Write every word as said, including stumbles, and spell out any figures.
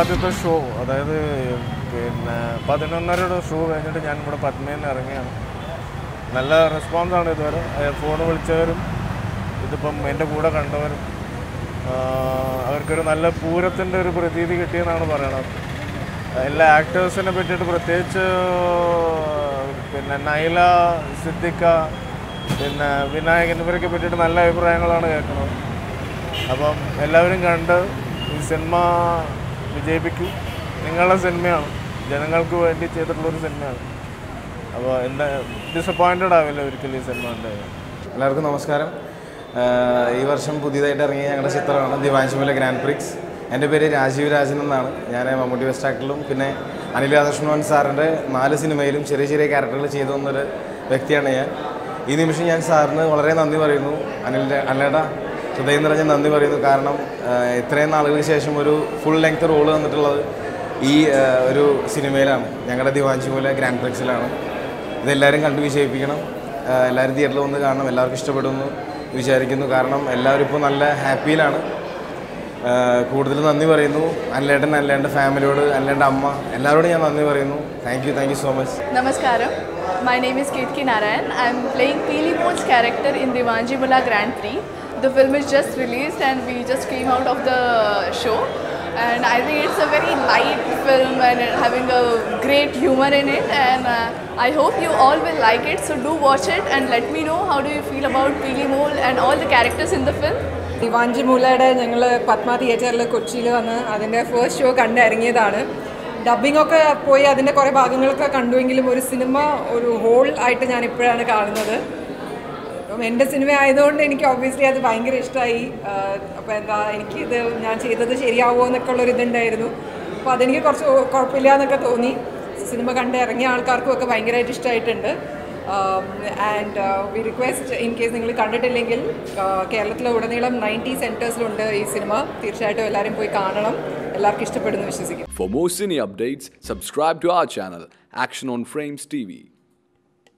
ആദ്യത്തെ ഷോ, അതായത് പിന്നെ പതിനൊന്നരയുടെ ഷോ കഴിഞ്ഞിട്ട് ഞാൻ ഇവിടെ പത്മയിൽ നിന്ന് ഇറങ്ങിയാണ്. നല്ല റെസ്പോൺസാണ് ഇതുവരെ. ഫോൺ വിളിച്ചവരും ഇതിപ്പം എൻ്റെ കൂടെ കണ്ടവരും അവർക്കൊരു നല്ല പൂരത്തിൻ്റെ ഒരു പ്രതീതി കിട്ടിയെന്നാണ് പറയണത്. എല്ലാ ആക്ടേഴ്സിനെ പറ്റിയിട്ട് പ്രത്യേകിച്ച് പിന്നെ നൈല, സിദ്ദിഖ, പിന്നെ വിനായകൻ ഇവരൊക്കെ പറ്റിയിട്ട് നല്ല അഭിപ്രായങ്ങളാണ് കേൾക്കുന്നത്. അപ്പം എല്ലാവരും കണ്ട് ഈ സിനിമ വിജയിപ്പിക്കും. നിങ്ങളുടെ സിനിമയാണ്, ജനങ്ങൾക്ക് വേണ്ടി ചെയ്തിട്ടുള്ളൊരു സിനിമയാണ്. അപ്പോൾ എന്താ ഡിസപ്പോയിൻറ്റഡ് ആവില്ല ഒരിക്കലും ഈ സിനിമ ഉണ്ടായത്. എല്ലാവർക്കും നമസ്കാരം. ഈ വർഷം പുതിയതായിട്ട് ഇറങ്ങിയ ഞങ്ങളുടെ ചിത്രമാണ് ദിവാഞ്ചിമൂല ഗ്രാൻഡ് പ്രിക്സ്. എൻ്റെ പേര് രാജീവ് രാജൻ എന്നാണ്. ഞാൻ മമ്മൂട്ടി വെസ്റ്റ് ആക്ടറിലും പിന്നെ അനിൽ രാധാകൃഷ്ണൻ സാറിൻ്റെ നാല് സിനിമയിലും ചെറിയ ചെറിയ ക്യാരക്ടറുകൾ ചെയ്തു വന്നൊരു വ്യക്തിയാണ് ഞാൻ. ഈ നിമിഷം ഞാൻ സാറിന് വളരെ നന്ദി പറയുന്നു. അനിലിൻ്റെ അനിലേട്ടാ ഹൃദയം നിറഞ്ഞ നന്ദി പറയുന്നു. കാരണം ഇത്രയും നാളുകൾക്ക് ശേഷം ഒരു ഫുൾ ലെങ്ത് റോള് തന്നിട്ടുള്ളത് ഈ ഒരു സിനിമയിലാണ്, ഞങ്ങളുടെ ദിവാഞ്ചിമൂല ഗ്രാൻഡ് പ്രിക്സിലാണ്. ഇതെല്ലാവരും കണ്ടു വിജയിപ്പിക്കണം. എല്ലാവരും തിയേറ്ററിൽ വന്ന് കാണണം. എല്ലാവർക്കും ഇഷ്ടപ്പെടുന്നു വിചാരിക്കുന്നു. കാരണം എല്ലാവരും ഇപ്പോൾ നല്ല ഹാപ്പിയിലാണ്. കൂടുതൽ നന്ദി പറയുന്നു അനിലേട്ടൻ, അനിലേട്ടൻ്റെ ഫാമിലിയോട്, അനിലേട്ടൻ്റെ അമ്മ, എല്ലാവരോടും ഞാൻ നന്ദി പറയുന്നു. Thank you thank you so much. നമസ്കാരം. My name is Kirti Narayan. I am playing Peeli Moon's character in Diwanjimoola Grand Prix. The film is just released and we just came out of the show. And I think it's a very light film and having a great humor in it. And uh, I hope you all will like it. So do watch it and let me know how do you feel about Peeli Moon and all the characters in the film. ദിവാഞ്ചിമൂലയുടെ ഞങ്ങൾ പത്മ തിയേറ്ററിൽ കൊച്ചിയിൽ വന്ന് അതിൻ്റെ first show കണ്ടിറങ്ങിയതാണ്. Dubbing ഒക്കെ പോയി അതിൻ്റെ കുറേ ഭാഗങ്ങളൊക്കെ കണ്ടുവെങ്കിലും ഒരു സിനിമ ഒരു ഹോൾ ആയിട്ട് ഞാൻ ഇപ്പോഴാണ് കാണുന്നത്. അപ്പം എൻ്റെ സിനിമ ആയതുകൊണ്ട് എനിക്ക് ഒബ്വിയസ്ലി അത് ഭയങ്കര ഇഷ്ടമായി. അപ്പോൾ എന്താ എനിക്കിത് ഞാൻ ചെയ്തത് ശരിയാവുമോ എന്നൊക്കെ ഉള്ളൊരു ഇതുണ്ടായിരുന്നു. അപ്പോൾ അതെനിക്ക് കുറച്ച് കുഴപ്പമില്ല എന്നൊക്കെ തോന്നി. സിനിമ കണ്ട് ഇറങ്ങിയ ആൾക്കാർക്കും ഒക്കെ ഭയങ്കരമായിട്ട് ഇഷ്ടമായിട്ടുണ്ട്. And we request in case നിങ്ങൾ കണ്ടിട്ടില്ലെങ്കിൽ കേരളത്തിലെ ഉടനീളം നയൻറ്റി സെൻറ്റേഴ്സിലുണ്ട് ഈ സിനിമ. തീർച്ചയായിട്ടും എല്ലാവരും പോയി കാണണം. എല്ലാവർക്കും ഇഷ്ടപ്പെടുന്നു വിശ്വസിക്കും. For more cine updates, subscribe to our channel Action on Frames T V.